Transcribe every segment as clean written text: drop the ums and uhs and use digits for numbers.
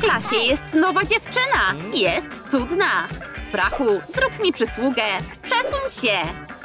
W klasie jest nowa dziewczyna. Jest cudna. Brachu, zrób mi przysługę. Przesuń się.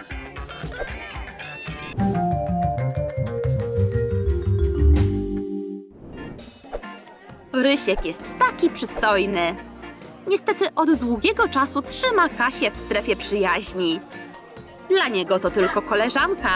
Rysiek jest taki przystojny. Niestety od długiego czasu trzyma Kasię w strefie przyjaźni. Dla niego to tylko koleżanka.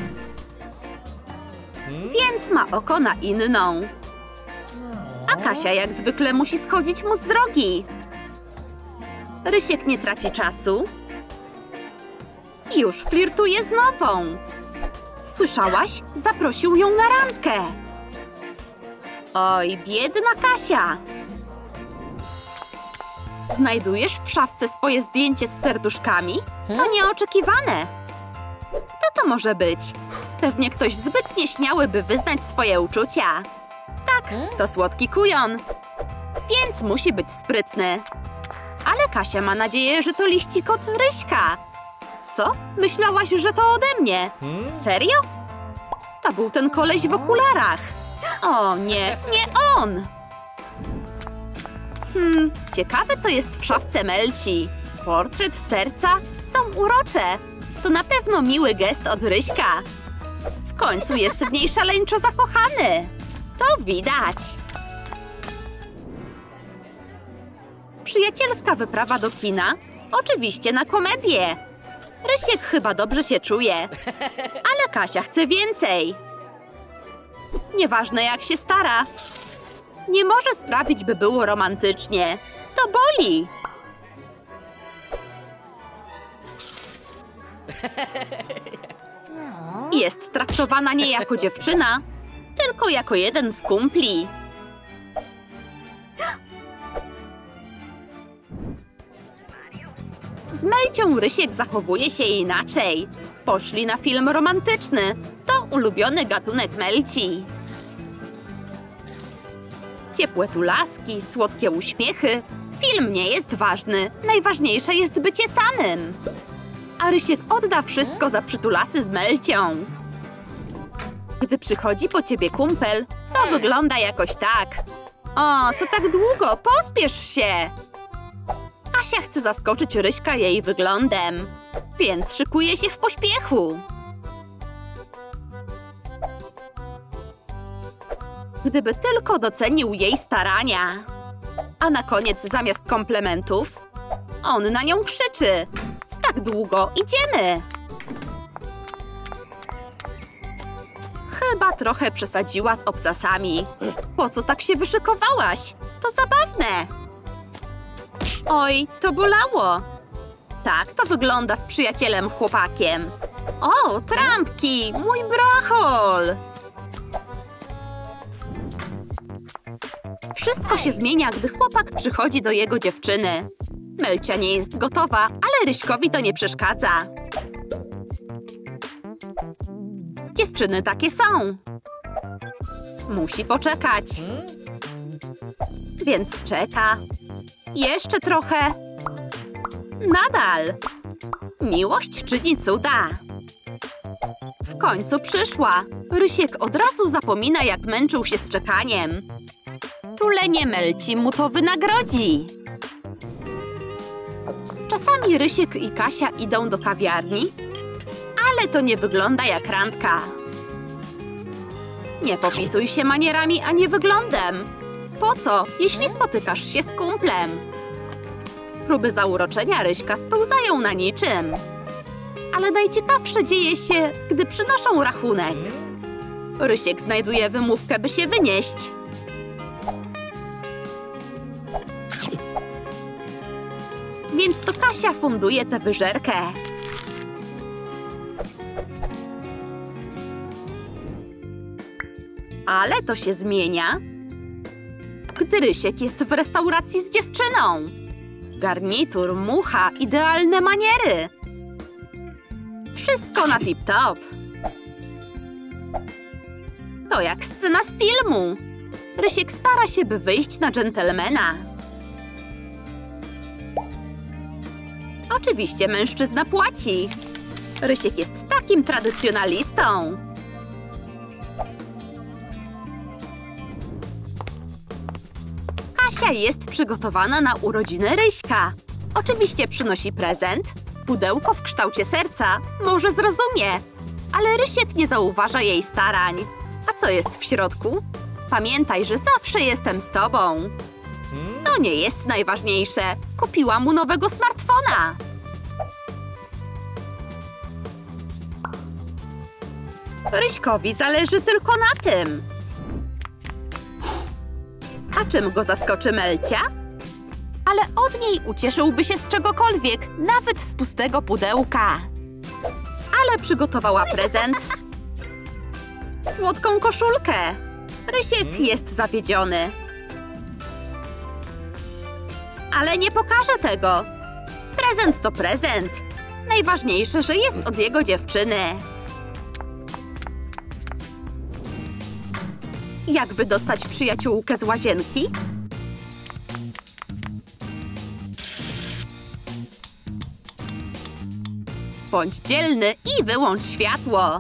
Więc ma oko na inną. A Kasia jak zwykle musi schodzić mu z drogi. Rysiek nie traci czasu. Już flirtuje z nową. Słyszałaś? Zaprosił ją na randkę. Oj, biedna Kasia. Znajdujesz w szafce swoje zdjęcie z serduszkami? To nieoczekiwane. Co to może być? Pewnie ktoś zbyt nieśmiały, by wyznać swoje uczucia. Tak, to słodki kujon. Więc musi być sprytny. Ale Kasia ma nadzieję, że to liścik od Ryśka. Co? Myślałaś, że to ode mnie? Serio? To był ten koleś w okularach. O nie, nie on! Ciekawe, co jest w szafce Melci. Portret, serca? Są urocze. To na pewno miły gest od Ryśka. W końcu jest w niej szaleńczo zakochany. To widać. Przyjacielska wyprawa do kina? Oczywiście na komedię. Rysiek chyba dobrze się czuje. Ale Kasia chce więcej. Nieważne jak się stara. Nie może sprawić, by było romantycznie. To boli. Jest traktowana nie jako dziewczyna, tylko jako jeden z kumpli. Z Melcią Rysiek zachowuje się inaczej. Poszli na film romantyczny. To ulubiony gatunek Melci. Ciepłe tulaski, słodkie uśmiechy. Film nie jest ważny. Najważniejsze jest bycie samym. A Rysiek odda wszystko za przytulasy z Melcią. Gdy przychodzi po ciebie kumpel, to wygląda jakoś tak. O, co tak długo? Pospiesz się! Kasia chce zaskoczyć Ryśka jej wyglądem, więc szykuje się w pośpiechu. Gdyby tylko docenił jej starania. A na koniec zamiast komplementów, on na nią krzyczy. Co tak długo? Idziemy! Chyba trochę przesadziła z obcasami. Po co tak się wyszykowałaś? To zabawne! Oj, to bolało! Tak to wygląda z przyjacielem chłopakiem. O, trampki! Mój brachol! Wszystko się zmienia, gdy chłopak przychodzi do jego dziewczyny. Melcia nie jest gotowa, ale Ryśkowi to nie przeszkadza. Dziewczyny takie są. Musi poczekać. Więc czeka. Jeszcze trochę. Nadal. Miłość czyni cuda. W końcu przyszła. Rysiek od razu zapomina, jak męczył się z czekaniem. Tulenie Melci mu to wynagrodzi. Czasami Rysiek i Kasia idą do kawiarni, ale to nie wygląda jak randka. Nie popisuj się manierami ani wyglądem. Po co, jeśli spotykasz się z kumplem? Próby zauroczenia Ryśka spełzają na niczym. Ale najciekawsze dzieje się, gdy przynoszą rachunek. Rysiek znajduje wymówkę, by się wynieść. Więc to Kasia funduje tę wyżerkę. Ale to się zmienia, gdy Rysiek jest w restauracji z dziewczyną. Garnitur, mucha, idealne maniery. Wszystko na tip-top. To jak scena z filmu. Rysiek stara się, by wyjść na dżentelmena. Oczywiście mężczyzna płaci. Rysiek jest takim tradycjonalistą. Kasia jest przygotowana na urodziny Ryśka. Oczywiście przynosi prezent. Pudełko w kształcie serca może zrozumie, ale Rysiek nie zauważa jej starań. A co jest w środku? Pamiętaj, że zawsze jestem z tobą. To nie jest najważniejsze. Kupiłam mu nowego smartfona. Ryśkowi zależy tylko na tym. A czym go zaskoczy Melcia? Ale od niej ucieszyłby się z czegokolwiek, nawet z pustego pudełka. Ale przygotowała prezent. Słodką koszulkę. Rysiek jest zawiedziony. Ale nie pokaże tego. Prezent to prezent. Najważniejsze, że jest od jego dziewczyny. Jak wydostać przyjaciółkę z łazienki? Bądź dzielny i wyłącz światło.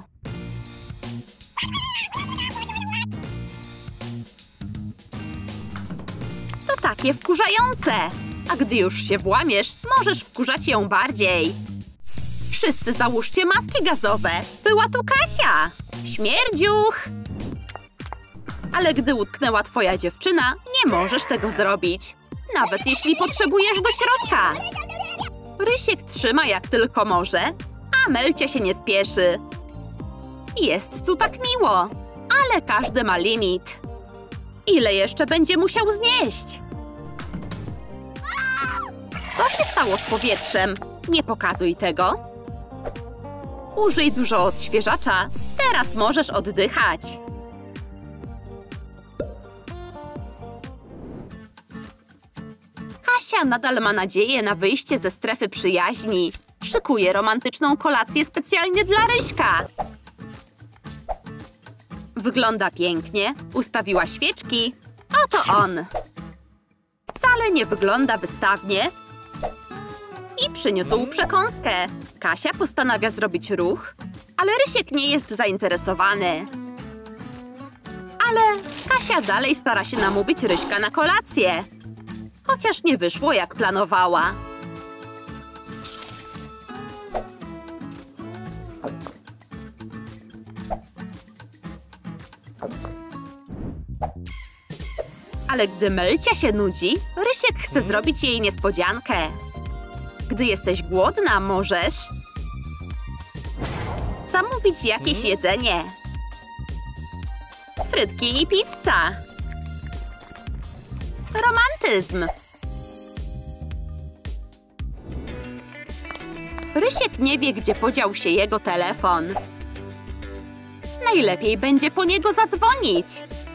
To takie wkurzające. A gdy już się włamiesz, możesz wkurzać ją bardziej. Wszyscy załóżcie maski gazowe. Była tu Kasia. Śmierdziuch. Ale gdy utknęła twoja dziewczyna, nie możesz tego zrobić. Nawet jeśli potrzebujesz do środka. Rysiek trzyma jak tylko może, a Melcia się nie spieszy. Jest tu tak miło, ale każdy ma limit. Ile jeszcze będzie musiał znieść? Co się stało z powietrzem? Nie pokazuj tego. Użyj dużo odświeżacza. Teraz możesz oddychać. Kasia nadal ma nadzieję na wyjście ze strefy przyjaźni. Szykuje romantyczną kolację specjalnie dla Ryśka. Wygląda pięknie, ustawiła świeczki. Oto on. Wcale nie wygląda wystawnie. I przyniósł przekąskę. Kasia postanawia zrobić ruch, ale Rysiek nie jest zainteresowany. Ale Kasia dalej stara się namówić Ryśka na kolację. Chociaż nie wyszło jak planowała. Ale gdy Melcia się nudzi, Rysiek chce zrobić jej niespodziankę. Gdy jesteś głodna, możesz zamówić jakieś jedzenie. Frytki i pizza. Romantyzm. Rysiek nie wie, gdzie podział się jego telefon. Najlepiej będzie po niego zadzwonić.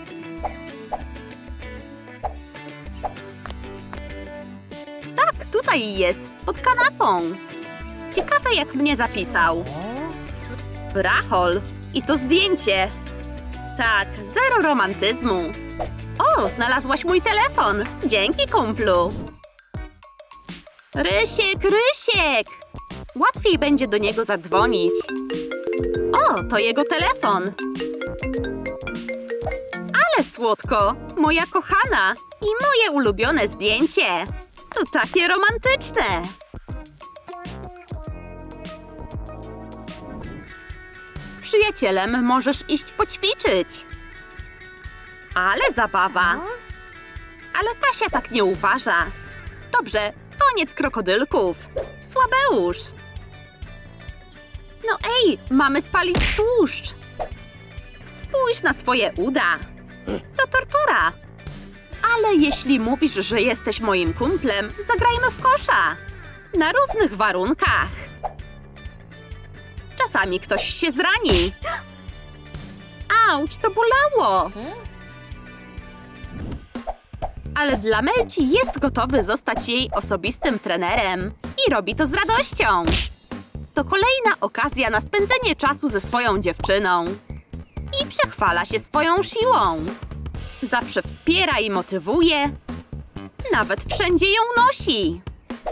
Tak, tutaj jest, pod kanapą. Ciekawe, jak mnie zapisał. Rachol. I to zdjęcie. Tak, zero romantyzmu. O, znalazłaś mój telefon. Dzięki, kumplu. Rysiek, Rysiek! Łatwiej będzie do niego zadzwonić. O, to jego telefon. Ale słodko. Moja kochana. I moje ulubione zdjęcie. To takie romantyczne. Z przyjacielem możesz iść poćwiczyć. Ale zabawa. Ale Kasia tak nie uważa. Dobrze, koniec krokodylków. Słabeusz. No ej, mamy spalić tłuszcz. Spójrz na swoje uda. To tortura. Ale jeśli mówisz, że jesteś moim kumplem, zagrajmy w kosza. Na równych warunkach. Czasami ktoś się zrani. Auć, to bolało. Ale dla Melci jest gotowy zostać jej osobistym trenerem. I robi to z radością. To kolejna okazja na spędzenie czasu ze swoją dziewczyną. I przechwala się swoją siłą. Zawsze wspiera i motywuje. Nawet wszędzie ją nosi.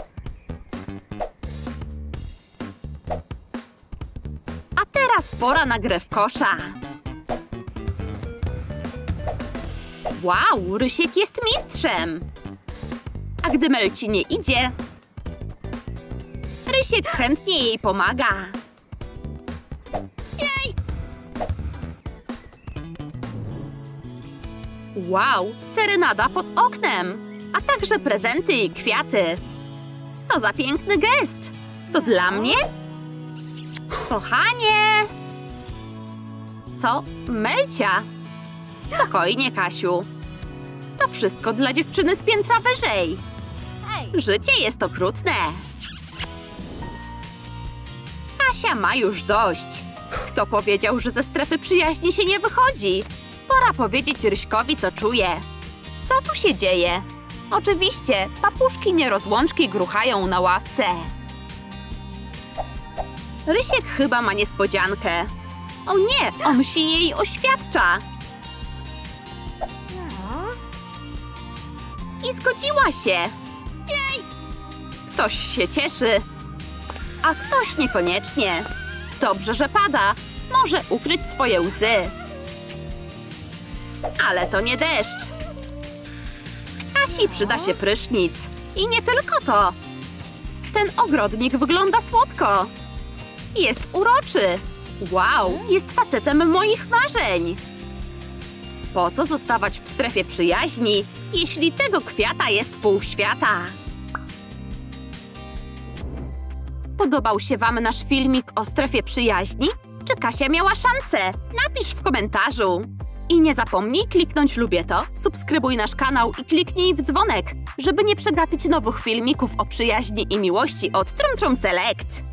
A teraz pora na grę w kosza. Wow, Rysiek jest mistrzem! A gdy Mel ci nie idzie, Rysiek chętnie jej pomaga. Jej! Wow, serenada pod oknem, a także prezenty i kwiaty. Co za piękny gest! To dla mnie? Kochanie! Co? Melcia? Spokojnie, Kasiu. To wszystko dla dziewczyny z piętra wyżej. Życie jest okrutne. Kasia ma już dość. Kto powiedział, że ze strefy przyjaźni się nie wychodzi? Pora powiedzieć Ryśkowi, co czuje. Co tu się dzieje? Oczywiście, papuszki nierozłączki gruchają na ławce. Rysiek chyba ma niespodziankę. O nie, on się jej oświadcza. I zgodziła się. Jej! Ktoś się cieszy, a ktoś niekoniecznie. Dobrze, że pada. Może ukryć swoje łzy. Ale to nie deszcz. Kasi przyda się prysznic. I nie tylko to. Ten ogrodnik wygląda słodko. Jest uroczy. Wow, jest facetem moich marzeń. Po co zostawać w strefie przyjaźni, jeśli tego kwiata jest pół świata? Podobał się wam nasz filmik o strefie przyjaźni? Czy Kasia miała szansę? Napisz w komentarzu. I nie zapomnij kliknąć lubię to, subskrybuj nasz kanał i kliknij w dzwonek, żeby nie przegapić nowych filmików o przyjaźni i miłości od Trum Trum Select.